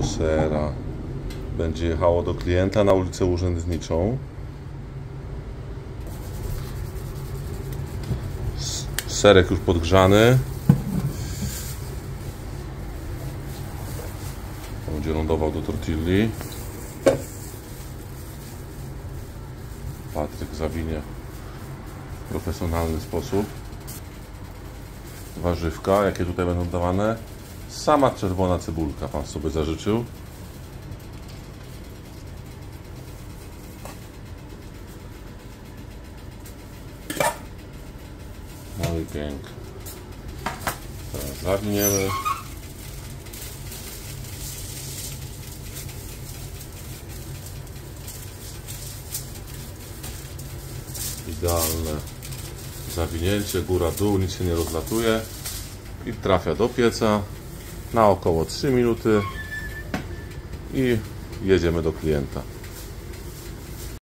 tego sera będzie jechało do klienta na ulicę Urzędniczą. Serek już podgrzany. Będzie lądował do tortilli. Patryk zawinie w profesjonalny sposób. Warzywka, jakie tutaj będą dawane. Sama czerwona cebulka pan sobie zażyczył. No i pięknie. Teraz zawiniemy. Idealne zawinięcie, góra-dół, nic się nie rozlatuje i trafia do pieca na około 3 minuty i jedziemy do klienta.